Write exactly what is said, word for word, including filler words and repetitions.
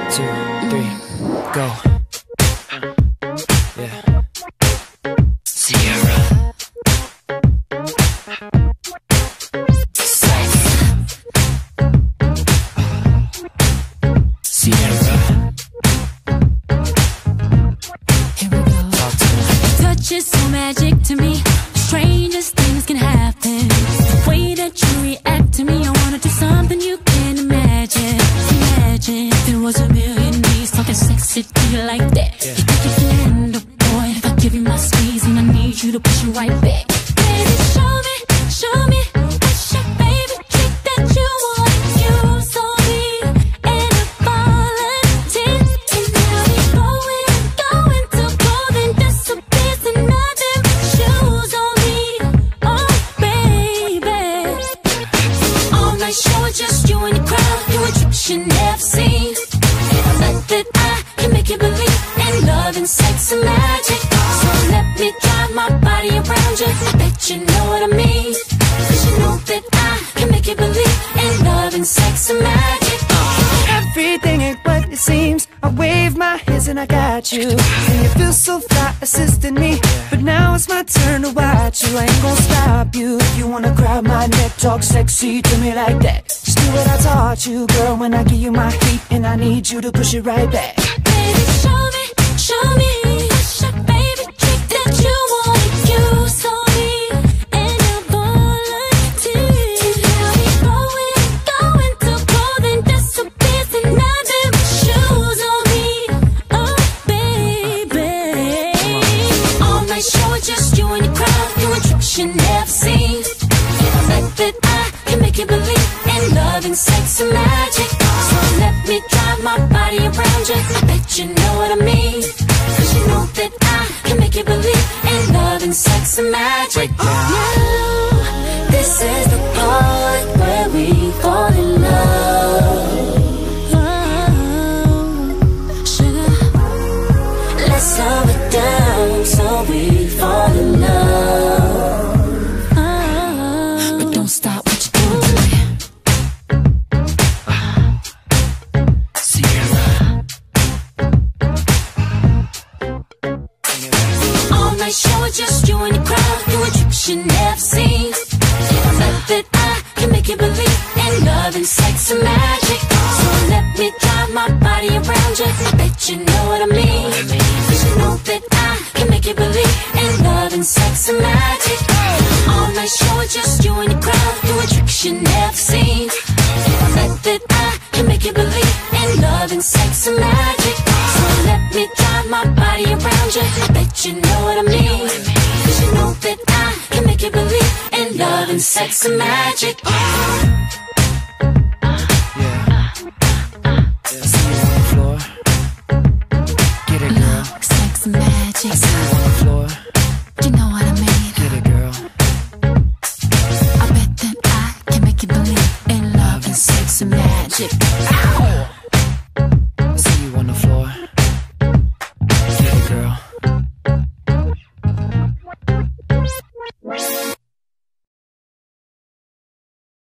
two, three, go. Yeah. Sierra. Sex. Sierra. Here we go. Talk to me. Touch is so magic to me. Strangest things can happen. The way that you react to me, I wanna do something you can't imagine. Imagine if there was a million bees talking sexy to you like that. Yeah. You think you can handle, boy? If I give you my squeeze and I need you to push it right back. Baby, show me, show me what's your favorite trick that you want to use on me. And I volunteer, and now we going, going to golden disappears and nothing but shoes on me. Oh, baby. All night show, it's just you and the crowd, doing tricks you never seen. But that I can make you believe in love and sex and magic. So let me drive my body around you. I bet you know what I mean. Cause you know that I can make you believe in love and sex and magic. Everything ain't what it seems. I wave my hands and I got you. And you feel so fly assisting me. But now it's my turn to watch you. I ain't gon' stop you. If you wanna grab my neck, talk sexy to me like that. Just do what I taught you, girl, when I give you my heat. And I need you to push it right back. Baby, show me, show me what's your favorite trick that you want to use on me. And I volunteer. Now we going, going to golden disappears and nothing but shoes on me. Oh, baby. All night show, it's just you and the crowd, doing tricks you never seen. Like that I can make you believe in love and sex and magic. So let me drive my body around you. I bet you know what I mean. Cause you know that I can make you believe in love and sex and magic. Now, this is the part where we fall in love. Oh, sugar, let's slow it down so we fall in love. Oh, but don't stop what you're doing. Sierra. All night show, it's just you and the crowd, doing tricks you never seen. Like that I can make you believe in love and sex and magic. So let me drive my body around you. I bet you know what I mean. Cause you know that I can make you believe in love and sex and magic. All night show, it's just you and the crowd, doing tricks you never seen. Like that I can make you believe in love and sex and magic. So let me drive my body around you. I bet you know what I mean. Cause you know that I can make you believe in love and sex and magic. Yeah. I see you on the floor. Get it, girl. Love, sex and magic. I see you on the floor. You know what I mean. Get it, girl. I bet that I can make you believe in love and sex and magic.